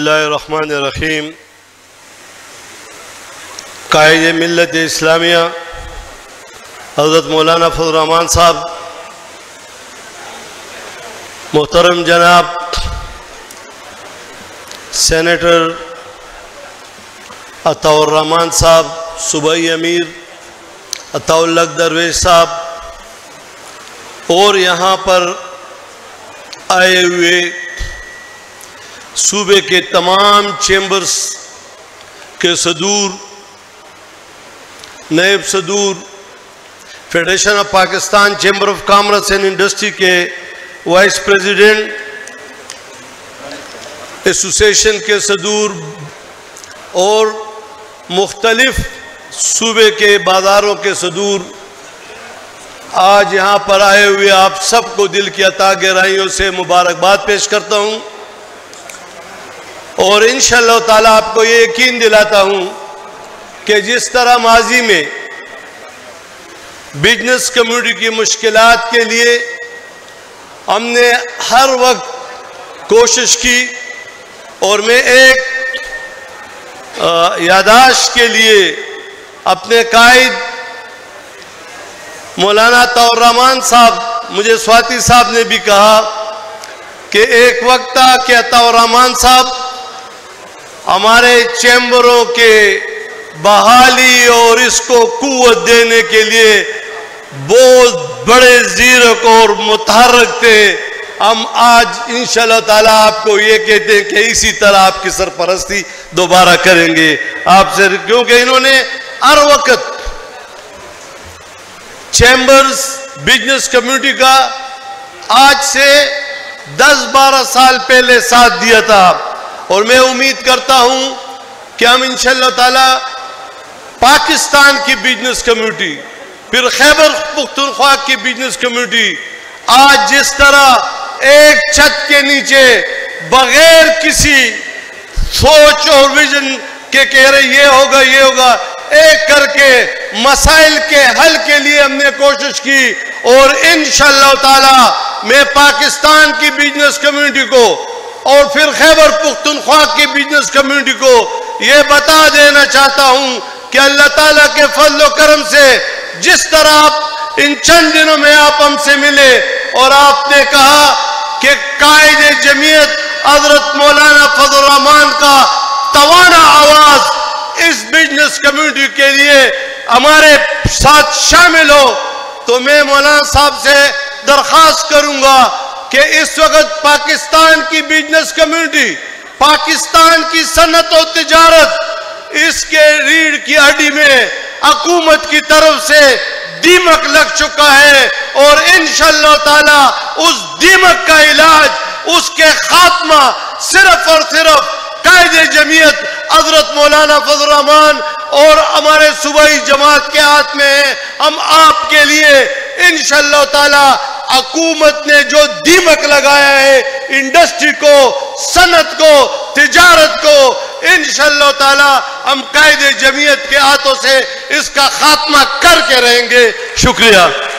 اللہ الرحمن الرحیم. قائد ملت اسلامیہ حضرت مولانا فضل الرحمان صاحب، محترم جناب سینیٹر عطاء الرحمان صاحب، صوبائی امیر عطاء الحق درویش صاحب، اور یہاں پر آئے ہوئے صوبے کے تمام چیمبرز کے صدور، نائب صدور، federation of Pakistan chamber of commerce and industry کے وائس پریزیڈنٹ، ایسوسیشن کے صدور اور مختلف صوبے کے بازاروں کے صدور، آج یہاں پر آئے ہوئے آپ سب کو دل کی عطا گہرائیوں سے مبارکباد پیش کرتا ہوں، اور انشاءاللہ تعالیٰ آپ کو یہ یقین دلاتا ہوں کہ جس طرح ماضی میں بزنس کمیونٹی کی مشکلات کے لیے ہم نے ہر وقت کوشش کی، اور میں ایک یادداشت کے لیے اپنے قائد مولانا عطاء الرحمان صاحب، مجھے سواتی صاحب نے بھی کہا کہ ایک وقت تھا کہ عطاء الرحمان صاحب ہمارے چیمبروں کے بحالی اور اس کو قوت دینے کے لیے بہت بڑے زیرک اور متحرک تھے. ہم آج انشاءاللہ تعالیٰ آپ کو یہ کہتے ہیں کہ اسی طرح آپ کی سرپرستی دوبارہ کریں گے آپ سے، کیونکہ انہوں نے ہر وقت چیمبرز بزنس کمیونٹی کا آج سے 10-12 سال پہلے ساتھ دیا تھا، اور میں امید کرتا ہوں کہ ہم انشاءاللہ تعالی پاکستان کی بزنس کمیونٹی، پھر خیبر پختونخوا کی بزنس کمیونٹی آج جس طرح ایک چھت کے نیچے بغیر کسی سوچ اور ویژن کے کہہ رہے یہ ہوگا یہ ہوگا، ایک کر کے مسائل کے حل کے لیے ہم نے کوشش کی، اور انشاءاللہ تعالی میں پاکستان کی بزنس کمیونٹی کو اور پھر خیبر پختونخوا کی بزنس کمیونٹی کو یہ بتا دینا چاہتا ہوں کہ اللہ تعالیٰ کے فضل و کرم سے جس طرح آپ ان چند دنوں میں آپ ہم سے ملے اور آپ نے کہا کہ قائد جمعیت حضرت مولانا فضل الرحمان کا توانا آواز اس بزنس کمیونٹی کے لیے ہمارے ساتھ شامل ہو، تو میں مولانا صاحب سے درخواست کروں گا کہ اس وقت پاکستان کی بزنس کمیونٹی، پاکستان کی صنعت و تجارت، اس کے ریڑھ کی ہڈی میں حکومت کی طرف سے دیمک لگ چکا ہے، اور انشاءاللہ تعالی اس دیمک کا علاج، اس کے خاتمہ صرف اور صرف قائد جمعیت حضرت مولانا فضل الرحمان اور ہمارے صوبائی جماعت کے ہاتھ میں ہے. ہم آپ کے لیے انشاءاللہ تعالی حکومت نے جو دیمک لگایا ہے انڈسٹری کو، صنعت کو، تجارت کو، انشاءاللہ تعالی ہم قائد جمعیت کے ہاتھوں سے اس کا خاتمہ کر کے رہیں گے. شکریہ.